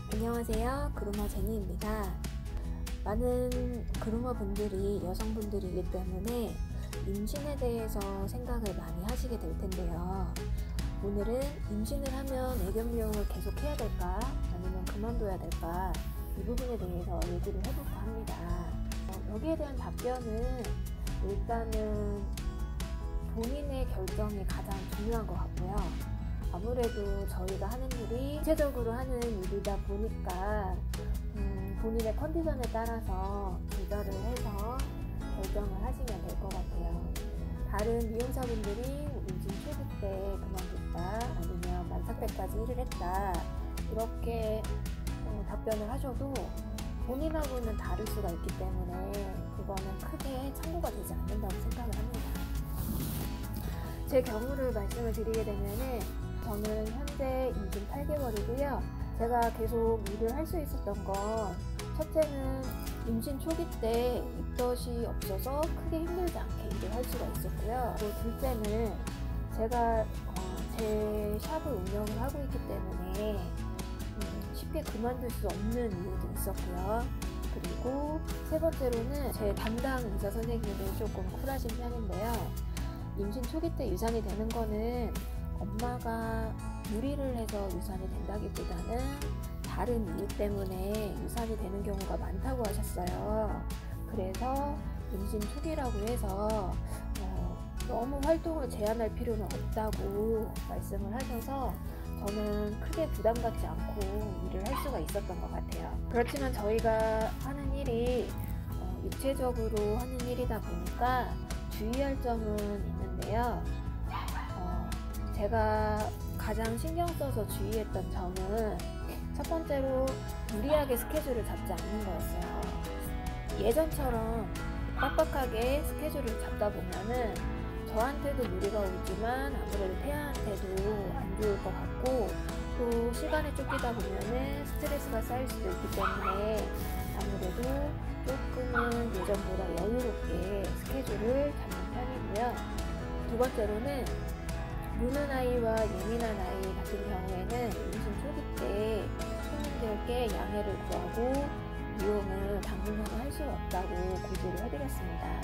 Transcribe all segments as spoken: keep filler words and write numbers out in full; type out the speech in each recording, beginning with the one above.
안녕하세요. 그루머 제니입니다. 많은 그루머 분들이 여성분들이기 때문에 임신에 대해서 생각을 많이 하시게 될 텐데요. 오늘은 임신을 하면 애교 미용을 계속 해야 될까? 아니면 그만둬야 될까? 이 부분에 대해서 얘기를 해볼까 합니다. 어, 여기에 대한 답변은 일단은 본인의 결정이 가장 중요한 것 같고요. 아무래도 저희가 하는 일이 구체적으로 하는 일이다 보니까 음, 본인의 컨디션에 따라서 조절을 해서 결정을 하시면 될 것 같아요. 다른 미용사분들이 임신 초기 때 그만뒀다, 아니면 만삭 때까지 일을 했다, 이렇게 어, 답변을 하셔도 본인하고는 다를 수가 있기 때문에 그거는 크게 참고가 되지 않는다고 생각을 합니다. 제 경우를 말씀을 드리게 되면은 저는 현재 임신 팔 개월이고요. 제가 계속 일을 할 수 있었던 건 첫째는 임신 초기 때 입덧이 없어서 크게 힘들지 않게 일을 할 수가 있었고요. 그리고 둘째는 제가 어, 제 샵을 운영을 하고 있기 때문에 음, 쉽게 그만둘 수 없는 이유도 있었고요. 그리고 세 번째로는 제 담당 의사 선생님은 조금 쿨하신 편인데요. 임신 초기 때 유산이 되는 거는 엄마가 무리를 해서 유산이 된다기보다는 다른 이유 때문에 유산이 되는 경우가 많다고 하셨어요. 그래서 임신 초기라고 해서 어, 너무 활동을 제한할 필요는 없다고 말씀을 하셔서 저는 크게 부담 갖지 않고 일을 할 수가 있었던 것 같아요. 그렇지만 저희가 하는 일이 어, 육체적으로 하는 일이다 보니까 주의할 점은 있는데요. 어, 제가 가장 신경 써서 주의했던 점은 첫 번째로 무리하게 스케줄을 잡지 않는 거였어요. 예전처럼 빡빡하게 스케줄을 잡다 보면은 저한테도 무리가 오지만 아무래도 태아한테도 안 좋을 것 같고, 또 시간에 쫓기다 보면은 스트레스가 쌓일 수도 있기 때문에 아무래도 조금은 예전보다 여유롭게 스케줄을 잡는 편이고요. 두 번째로는 무는 아이와 예민한 아이 같은 경우에는 임신 초기 때 손님들께 양해를 구하고 미용을 당분간은 할 수가 없다고 고지를 해드렸습니다.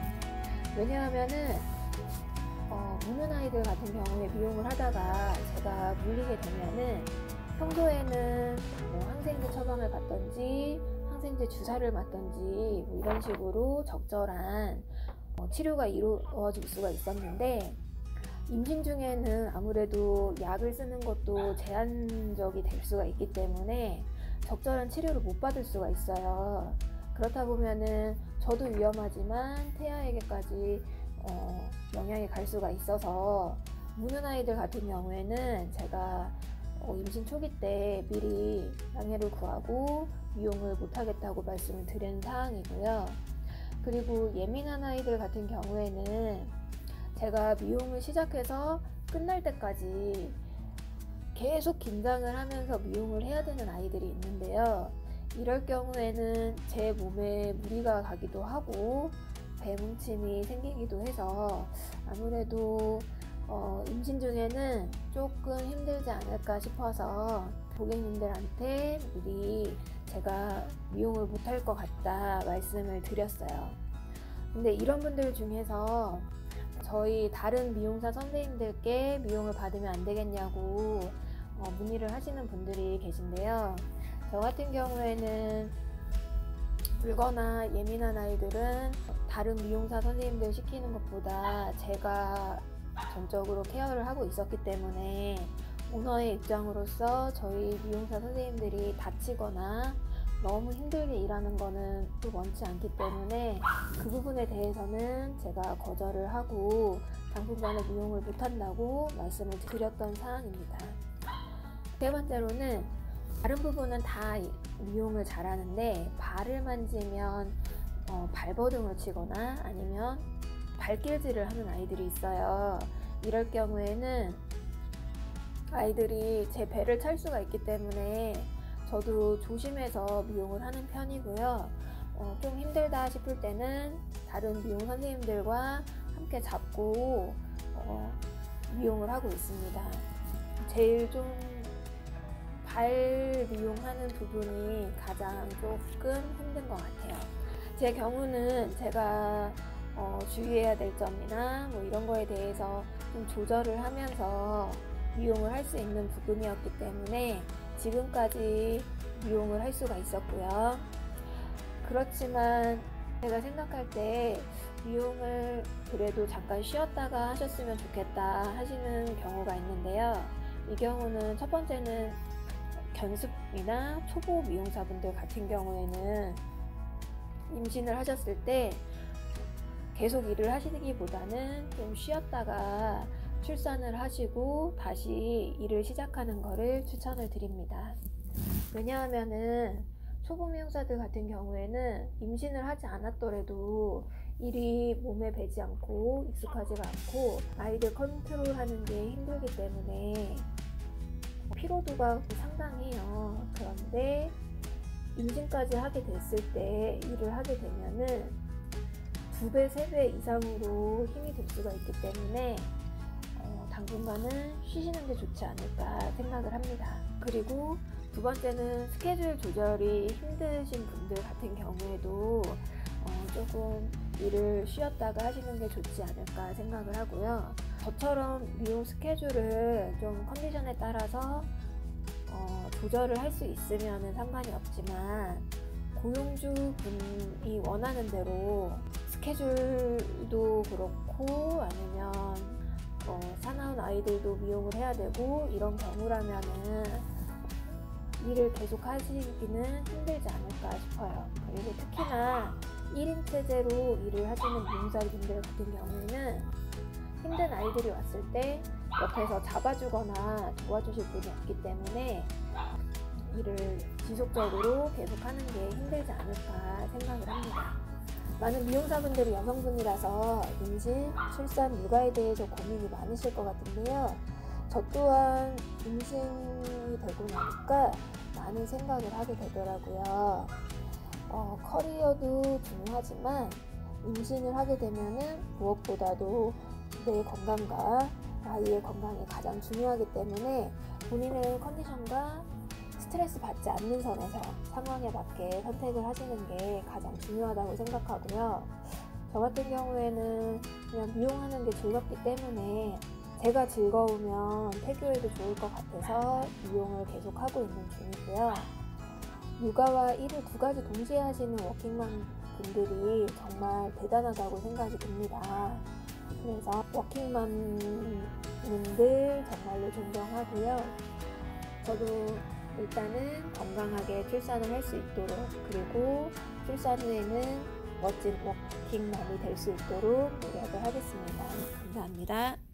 왜냐하면은 어, 무는 아이들 같은 경우에 미용을 하다가 제가 물리게 되면은 평소에는 뭐 항생제 처방을 받던지 항생제 주사를 맞던지 뭐 이런 식으로 적절한 어, 치료가 이루어질 수가 있었는데, 임신 중에는 아무래도 약을 쓰는 것도 제한적이 될 수가 있기 때문에 적절한 치료를 못 받을 수가 있어요. 그렇다 보면은 저도 위험하지만 태아에게까지 어, 영향이 갈 수가 있어서 무는 아이들 같은 경우에는 제가 어, 임신 초기 때 미리 양해를 구하고 미용을 못하겠다고 말씀을 드린 사항이고요. 그리고 예민한 아이들 같은 경우에는 제가 미용을 시작해서 끝날 때까지 계속 긴장을 하면서 미용을 해야 되는 아이들이 있는데요. 이럴 경우에는 제 몸에 무리가 가기도 하고 배뭉침이 생기기도 해서 아무래도 어, 임신 중에는 조금 힘들지 않을까 싶어서 고객님들한테 미리 제가 미용을 못할 것 같다 말씀을 드렸어요. 근데 이런 분들 중에서 저희 다른 미용사 선생님들께 미용을 받으면 안 되겠냐고 어, 문의를 하시는 분들이 계신데요. 저 같은 경우에는 울거나 예민한 아이들은 다른 미용사 선생님들 시키는 것보다 제가 전적으로 케어를 하고 있었기 때문에 오너의 입장으로서 저희 미용사 선생님들이 다치거나 너무 힘들게 일하는 거는 또 원치 않기 때문에 그 부분에 대해서는 제가 거절을 하고 당분간은 미용을 못한다고 말씀을 드렸던 사항입니다. 세 번째로는 다른 부분은 다 미용을 잘하는데 발을 만지면 어, 발버둥을 치거나 아니면 발길질을 하는 아이들이 있어요. 이럴 경우에는 아이들이 제 배를 찰 수가 있기 때문에 저도 조심해서 미용을 하는 편이고요. 어, 좀 힘들다 싶을 때는 다른 미용 선생님들과 함께 잡고 어, 미용을 하고 있습니다. 제일 좀 발 미용하는 부분이 가장 조금 힘든 것 같아요. 제 경우는 제가 어, 주의해야 될 점이나 뭐 이런 거에 대해서 좀 조절을 하면서 미용을 할 수 있는 부분이었기 때문에 지금까지 미용을 할 수가 있었고요. 그렇지만 제가 생각할 때 미용을 그래도 잠깐 쉬었다가 하셨으면 좋겠다 하시는 경우가 있는데요. 이 경우는 첫 번째는 견습이나 초보 미용사분들 같은 경우에는 임신을 하셨을 때 계속 일을 하시기보다는 좀 쉬었다가 출산을 하시고 다시 일을 시작하는 것을 추천을 드립니다. 왜냐하면은 초보 미용사들 같은 경우에는 임신을 하지 않았더라도 일이 몸에 배지 않고 익숙하지가 않고 아이들 컨트롤하는 게 힘들기 때문에 피로도가 상당해요. 그런데 임신까지 하게 됐을 때 일을 하게 되면은 두 배, 세 배 이상으로 힘이 들 수가 있기 때문에 어, 당분간은 쉬시는 게 좋지 않을까 생각을 합니다. 그리고 두 번째는 스케줄 조절이 힘드신 분들 같은 경우에도 어, 조금 일을 쉬었다가 하시는 게 좋지 않을까 생각을 하고요. 저처럼 미용 스케줄을 좀 컨디션에 따라서 어, 조절을 할 수 있으면 상관이 없지만 고용주 분이 원하는 대로 스케줄도 그렇고 아니면 어, 사나운 아이들도 미용을 해야 되고 이런 경우라면은 일을 계속 하시기는 힘들지 않을까 싶어요. 그리고 특히나 일 인 체제로 일을 하시는 미용사분들 같은 경우에는 힘든 아이들이 왔을 때 옆에서 잡아주거나 도와주실 분이 없기 때문에 일을 지속적으로 계속하는 게 힘들지 않을까 생각을 합니다. 많은 미용사분들이 여성분이라서 임신, 출산, 육아에 대해서 고민이 많으실 것 같은데요. 저 또한 임신이 되고 나니까 많은 생각을 하게 되더라고요. 어, 커리어도 중요하지만 임신을 하게 되면은 무엇보다도 내 건강과 아이의 건강이 가장 중요하기 때문에 본인의 컨디션과 스트레스 받지 않는 선에서 상황에 맞게 선택을 하시는 게 가장 중요하다고 생각하고요. 저 같은 경우에는 그냥 미용하는 게 즐겁기 때문에 제가 즐거우면 태교해도 좋을 것 같아서 미용을 계속 하고 있는 중이고요. 육아와 일을 두 가지 동시에 하시는 워킹맘 분들이 정말 대단하다고 생각이 듭니다. 그래서 워킹맘분들 정말로 존경하고요. 저도 일단은 건강하게 출산을 할 수 있도록 그리고 출산 후에는 멋진 워킹맘이 될 수 있도록 노력을 하겠습니다. 감사합니다.